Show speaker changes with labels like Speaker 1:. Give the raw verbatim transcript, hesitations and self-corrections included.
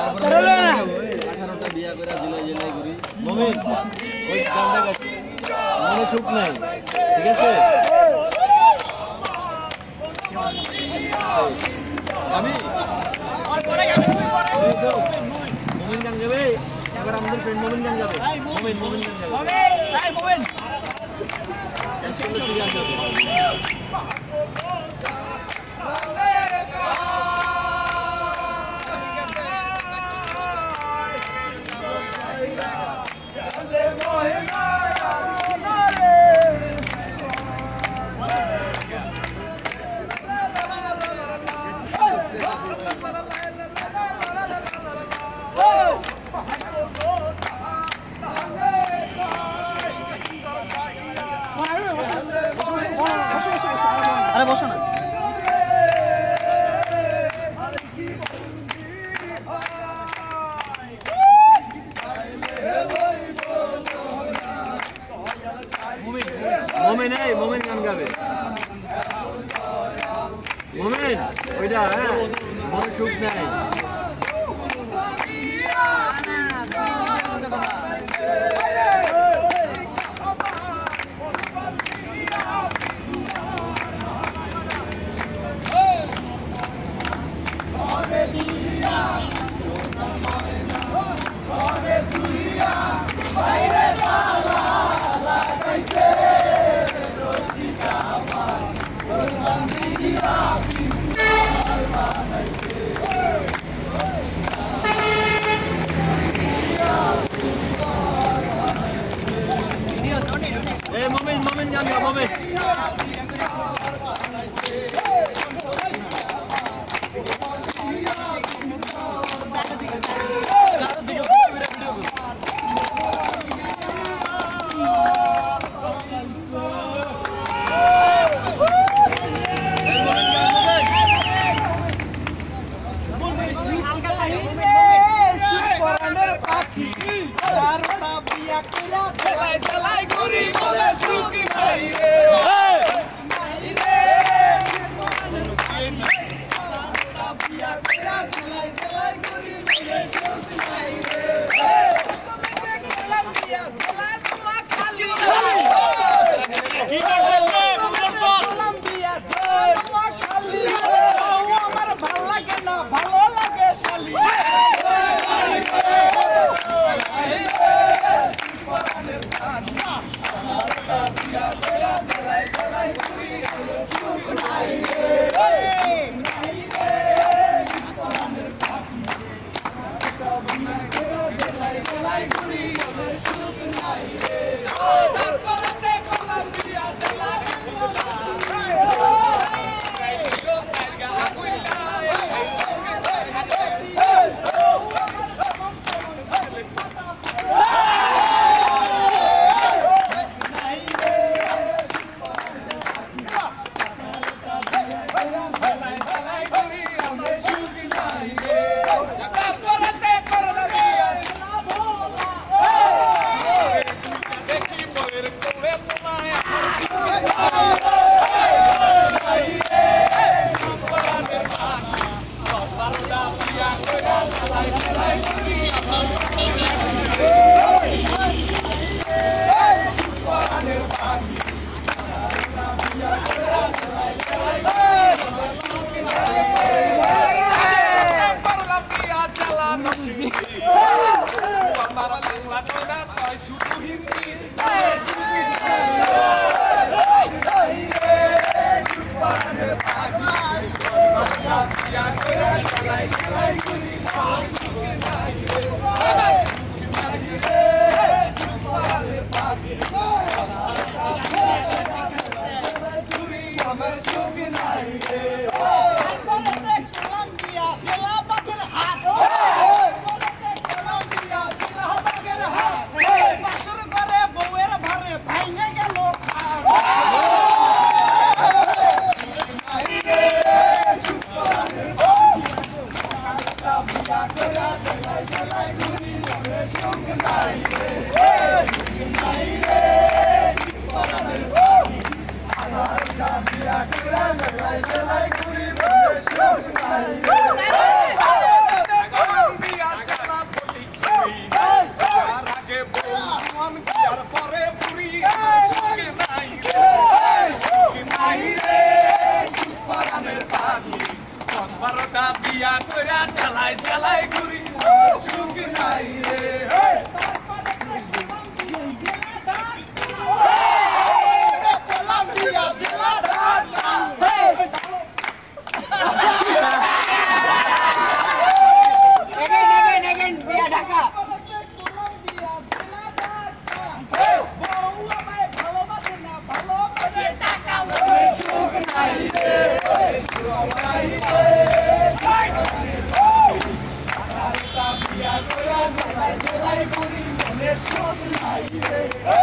Speaker 1: আঠারোটা বিয়া করে জেলায় জেলায় ঘুরি মমিন ওই গানটা গাচ্ছি মনে সুখ নাই ঠিক আছে আমি মমিন গান গাবে এবার আমাদের ফ্রেন্ড মমিন গান গাবে মমিন মমিন গান গাবে মমিন শেষ করলে তুই গান গাবে
Speaker 2: আরে বসো না
Speaker 1: মোমেন এই মোমেন গান গাবে মোমেন ওইটা হ্যাঁ মনে সুখ নাই Eh, momen, momen yang enggak momen.
Speaker 3: Yeah. দশ বারোটা বিয়া কইরা চালাই চালাই ঘুরি সুখ নাই রে কলাম্বিয়া জেলা ঢাকা
Speaker 4: again again again বিয়া ঢাকা
Speaker 3: Hey!